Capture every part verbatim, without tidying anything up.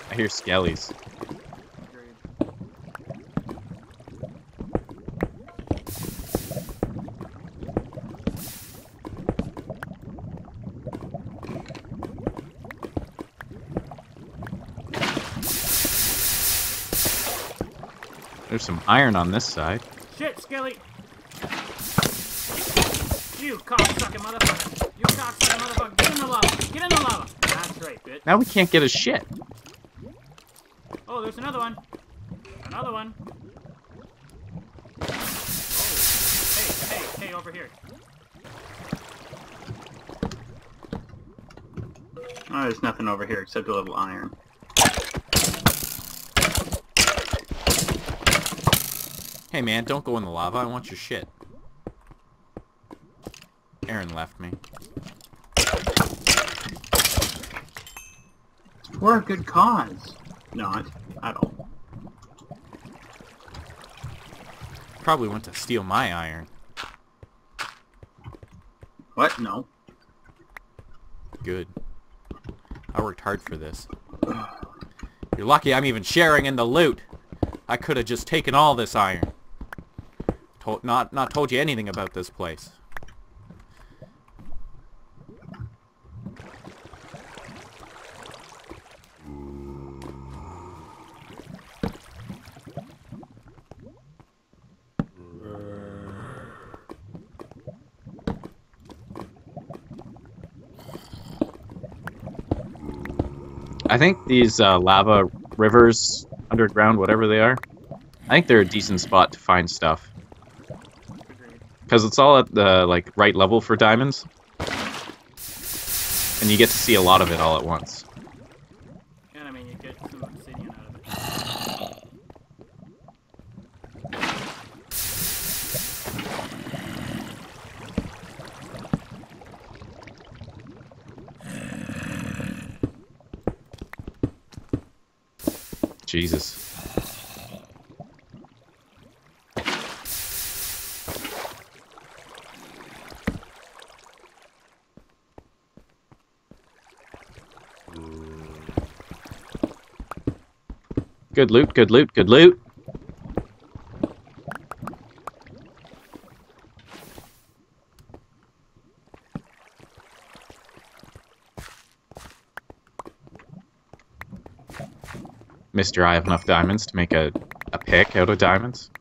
I hear skellies. Agreed. There's some iron on this side. Shit, Skelly! You cocksucking motherfucker! You cocksucking motherfucker! Get in the lava! Get in the lava! That's right, bitch. Now we can't get a shit. Oh, there's another one. Another one. Oh. Hey, hey, hey, over here. Oh, there's nothing over here except a little iron. Hey man, don't go in the lava. I want your shit. Aaron left me. For a good cause. Not at all. Probably went to steal my iron. What? No. Good. I worked hard for this. You're lucky I'm even sharing in the loot. I could have just taken all this iron. Told, not, not told you anything about this place. I think these uh, lava rivers, underground, whatever they are, I think they're a decent spot to find stuff. Because it's all at the like right level for diamonds. And you get to see a lot of it all at once. And I mean, you get some obsidian out of it. Jesus. Good loot, good loot, good loot. Mister, I have enough diamonds to make a, a pick out of diamonds.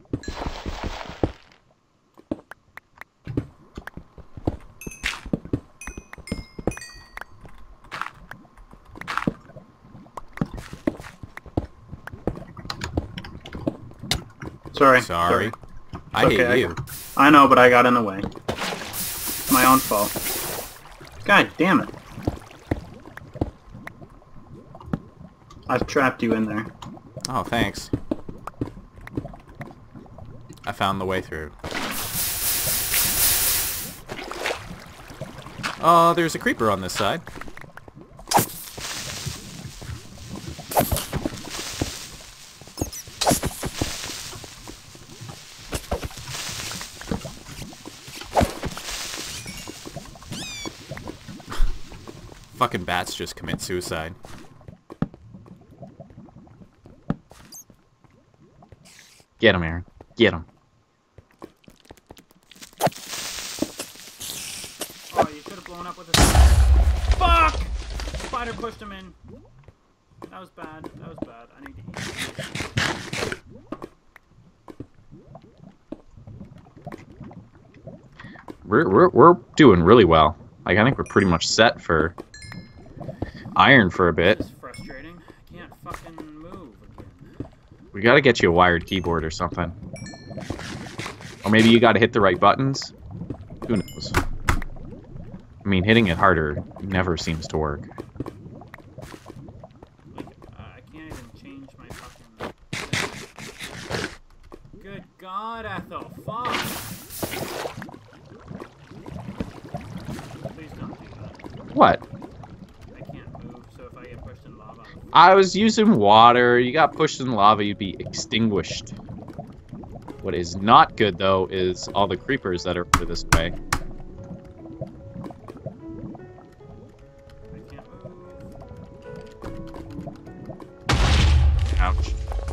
Sorry. Sorry. I Okay, hate I- you. I know, but I got in the way. It's my own fault. God damn it. I've trapped you in there. Oh, thanks. I found the way through. Oh, there's a creeper on this side. Fucking bats just commit suicide. Get him, Aaron. Get him. Oh, you should have blown up with a... Fuck! Spider pushed him in. That was bad. That was bad. I need to eat. We're, we're, we're doing really well. Like, I think we're pretty much set for iron for a bit. It's frustrating. I can't fucking move again. We gotta get you a wired keyboard or something. Or maybe you gotta hit the right buttons. Who knows? I mean, hitting it harder never seems to work. Like, uh, I can't even change my fucking... Good God, Ethel. Fuck! Please don't do that. What? I can't move, so if I get pushed in lava... I was using water. You got pushed in lava, you'd be extinguished. What is not good, though, is all the creepers that are over this way. I can't move. Ouch.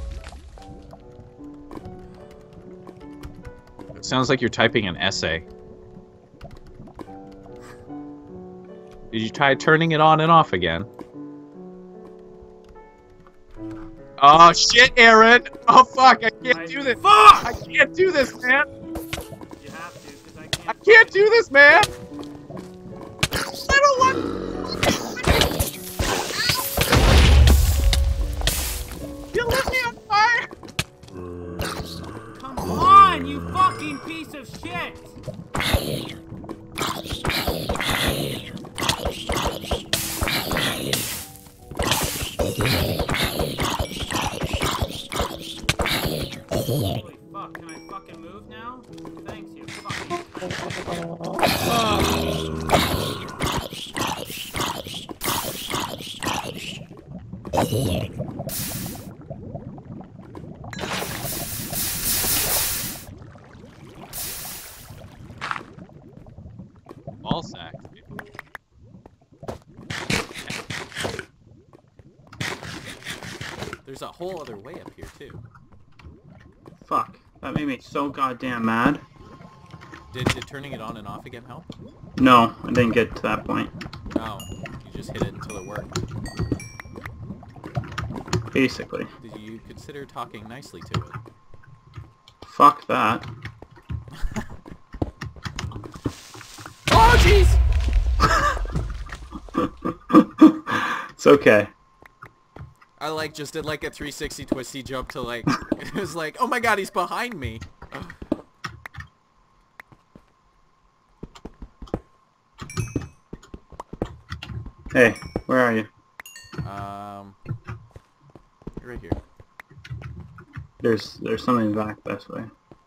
It sounds like you're typing an essay. Did you try turning it on and off again? Oh shit, Aaron! Oh fuck, I can't I- do this! Fuck! I can't do this, man! You have to, because I can't. I can't do this, man! I don't want. You lit me on fire! Come on, you fucking piece of shit! Holy fuck, can I fucking move now? Thanks, you fucking Ball sacks. There's a whole other way up here too. Fuck. That made me so goddamn mad. Did, did turning it on and off again help? No, I didn't get to that point. No, you just hit it until it worked. Basically. Did you consider talking nicely to it? Fuck that. Oh jeez! It's okay. I like just did like a three sixty twisty jump to like, it was like, oh my god, he's behind me. Hey, where are you? Um, you're right here. There's there's something back this way.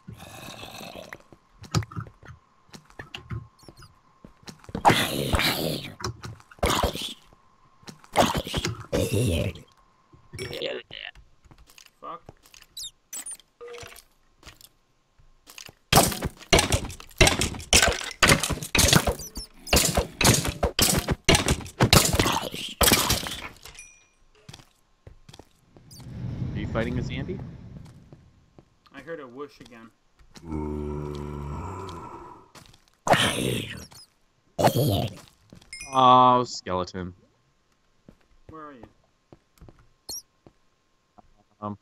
fuck. Are you fighting a zombie? I heard a whoosh again. Oh, skeleton. Where are you? Um,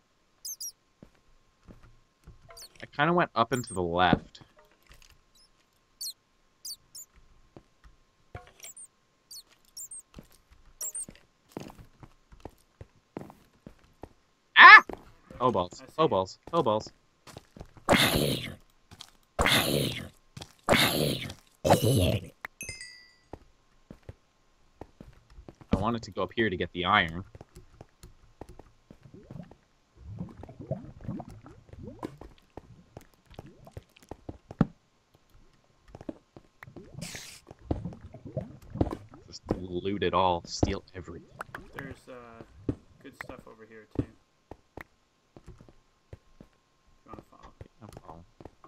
I kind of went up and to the left. Ah! Oh balls. I see Oh you. balls. Oh balls. I wanted to go up here to get the iron. Just loot it all, steal everything. There's uh, good stuff over here too. If you want to follow. No problem.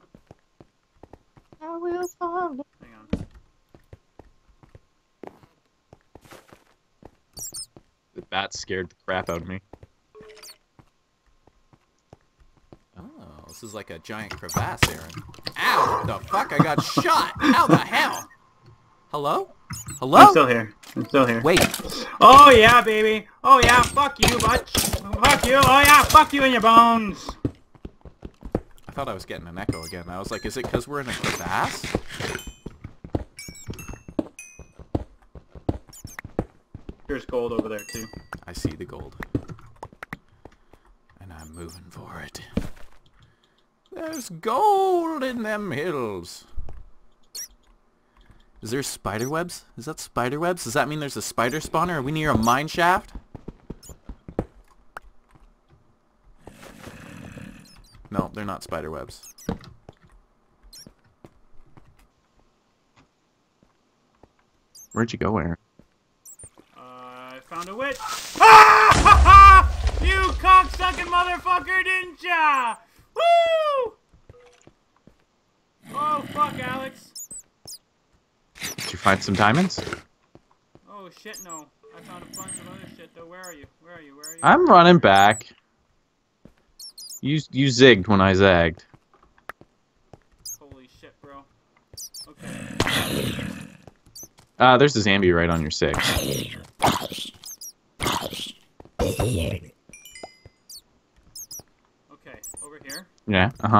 I will follow. Hang on. The bat scared the crap out of me. Oh, this is like a giant crevasse, Aaron. Ow! The fuck? I got shot! How the hell? Hello? Hello? I'm still here. I'm still here. Wait. Oh yeah, baby. Oh yeah, fuck you, butch. Fuck you. Oh yeah, fuck you in your bones. I thought I was getting an echo again. I was like, is it because we're in a crevasse? There's gold over there too. I see the gold. And I'm moving for it. There's gold in them hills. Is there spider webs? Is that spider webs? Does that mean there's a spider spawner? Are we near a mine shaft? No, they're not spider webs. Where'd you go, Aaron? Uh, I found a witch. Ah! Ha, ha! You cocksucking motherfucker, didn't ya? Woo! Oh fuck, Alex. Did you find some diamonds? Oh shit, no. I found a bunch of other shit though. Where are you? Where are you? Where are you? I'm running back. You you zigged when I zagged. Holy shit, bro. Okay. Uh, there's a zombie right on your six. Okay, over here. Yeah, uh-huh.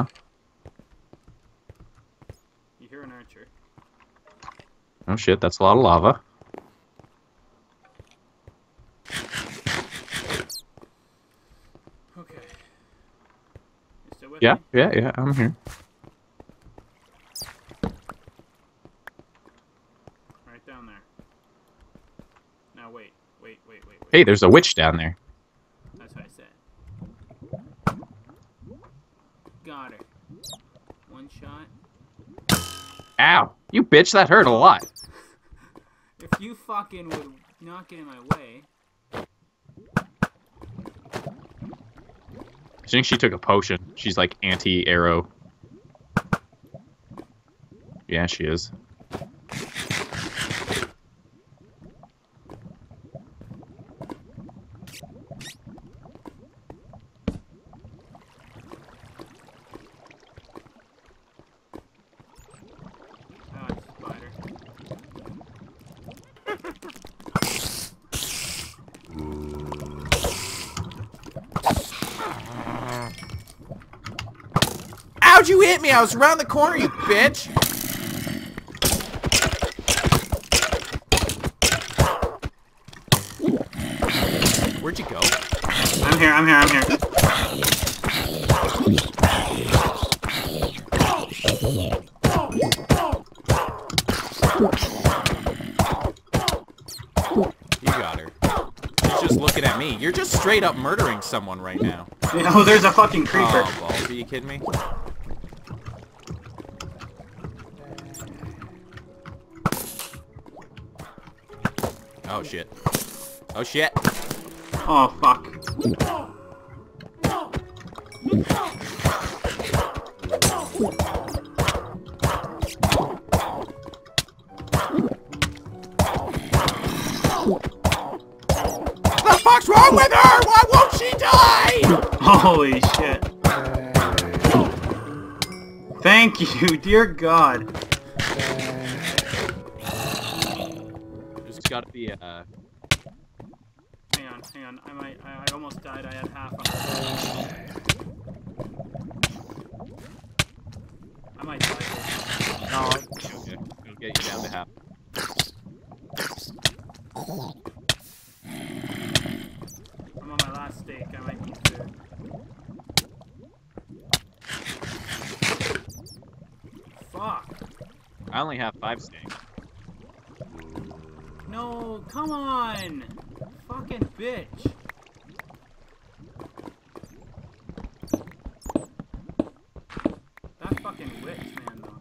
You hear an archer. Oh shit, that's a lot of lava. Okay. You still with Yeah, me? yeah, yeah, I'm here. Right down there. Now wait, wait, wait, wait, wait. Hey, there's a witch down there. That's what I said. Got her. One shot. Ow! You bitch, that hurt a lot. If you fucking would not get in my way. I think she took a potion. She's like anti-arrow. Yeah, she is. Ah, it's a spider. How'd you hit me? I was around the corner, you bitch! Where'd you go? I'm here, I'm here, I'm here. You got her. She's just looking at me. You're just straight up murdering someone right now. Oh, there's a fucking creeper. Oh, balls. Are you kidding me? Oh, shit. Oh, shit. Oh, fuck. What the fuck's wrong with her? Why won't she die? Holy shit. Thank you, dear God. There's gotta be a... Uh... Hang on, hang on. I might. I, I almost died. I had half on. I might die. No, okay. It'll get you down to half. I'm on my last steak. I might need food. Fuck. I only have five steaks. No, come on. Fucking bitch. That fucking witch, man, though.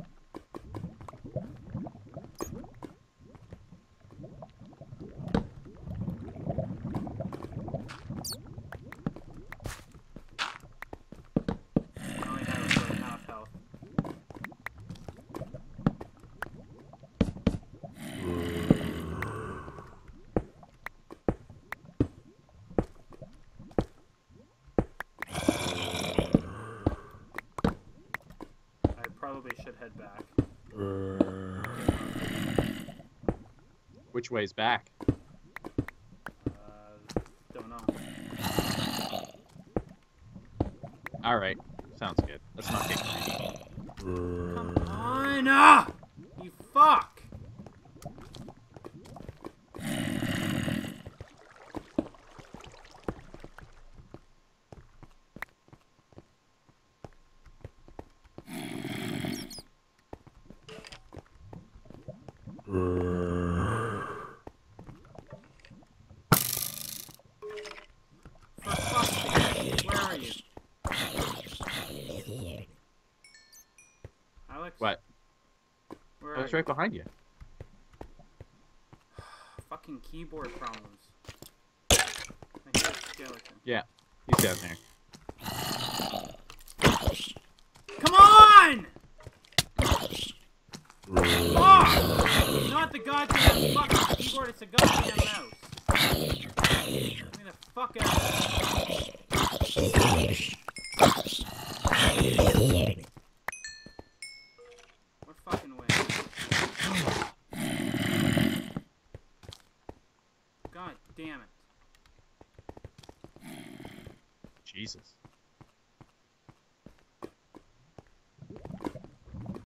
I only have about half health. I probably should head back. Which way's back? Uh, don't know. Alright, sounds good. Let's not get greedy. Come on! Ah! You fuck! For fuck's sake, where are you? Alex? What? Where I are was you? right behind you. Fucking keyboard problems. I hear a skeleton. Yeah, he's down there. Come on! Oh! Not the goddamn fucking keyboard, it's a goddamn mouse. Get me the fuck out of here. What fucking way? God damn it. Jesus.